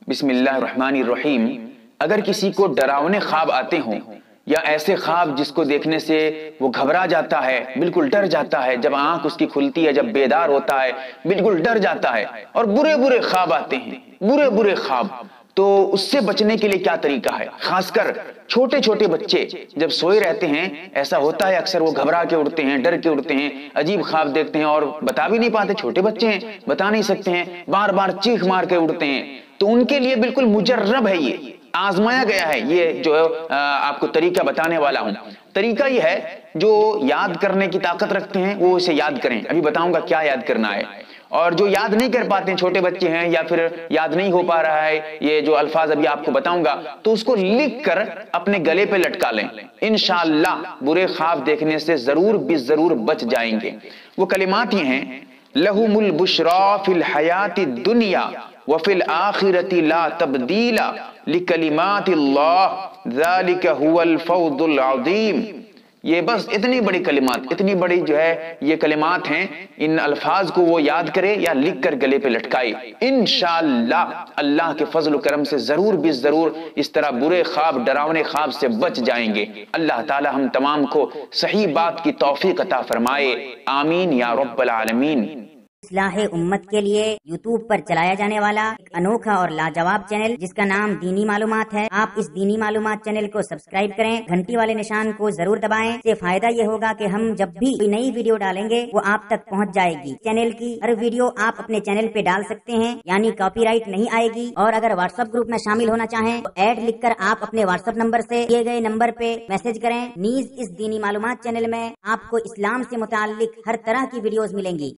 बिस्मिल्लाहिर्रहमानिर्रहीम। अगर किसी को डरावने ख्वाब आते हों या ऐसे ख्वाब जिसको देखने से वो घबरा जाता है, बिल्कुल डर जाता है, जब आंख उसकी खुलती है, जब बेदार होता है बिल्कुल डर जाता है, और बुरे बुरे ख्वाब आते हैं, बुरे बुरे ख्वाब, तो उससे बचने के लिए क्या तरीका है? खासकर छोटे छोटे बच्चे जब सोए रहते हैं, ऐसा होता है अक्सर वो घबरा के उठते हैं, डर के उठते हैं, अजीब ख्वाब देखते हैं और बता भी नहीं पाते, छोटे बच्चे हैं बता नहीं सकते हैं, बार बार चीख मार के उठते हैं। तो उनके लिए बिल्कुल मुजर्रब है, ये आजमाया गया है, ये जो आपको तरीका बताने वाला हूं। तरीका ये है, जो याद करने की ताकत रखते हैं वो इसे याद करें। अभी बताऊंगा क्या याद करना है। और जो याद नहीं कर पाते हैं, छोटे बच्चे हैं या फिर याद नहीं हो पा रहा है ये जो अल्फाज अभी आपको बताऊंगा, तो उसको लिख कर अपने गले पे लटका लें। इंशाअल्लाह बुरे ख्वाब देखने से जरूर जरूर बच जाएंगे। वो कलिमात ये हैं, लहुमुल बुशरा फिल हयाति दुनिया व फिल आखिरति ला तब्दीला लिकलिमातिल्लाह ज़ालिका हुवल फौज़ुल अज़ीम। ये बस इतनी बड़ी कलिमात, इतनी बड़ी जो है ये कलिमात हैं, इन अल्फाज को वो याद करे या लिख कर गले पे लटकाए। इंशाअल्लाह अल्लाह के फजल करम से जरूर इस तरह बुरे ख्वाब, डरावने ख्वाब से बच जाएंगे। अल्लाह ताला हम तमाम को सही बात की तौफीक अता फरमाए, आमीन या रब्बल आलमीन। इस्लाहे उम्मत के लिए यूट्यूब पर चलाया जाने वाला एक अनोखा और लाजवाब चैनल जिसका नाम दीनी मालूमात है। आप इस दीनी मालूमात चैनल को सब्सक्राइब करें, घंटी वाले निशान को जरूर दबाएं। इससे फायदा ये होगा कि हम जब भी कोई नई वीडियो डालेंगे वो आप तक पहुंच जाएगी। चैनल की हर वीडियो आप अपने चैनल पे डाल सकते हैं, यानी कॉपीराइट नहीं आएगी। और अगर व्हाट्सएप ग्रुप में शामिल होना चाहें तो ऐड लिखकर आप अपने व्हाट्सएप नंबर से दिए गए नंबर पे मैसेज करें। नीज इस दीनी मालूमात चैनल में आपको इस्लाम से मुताल्लिक हर तरह की वीडियोज मिलेंगी।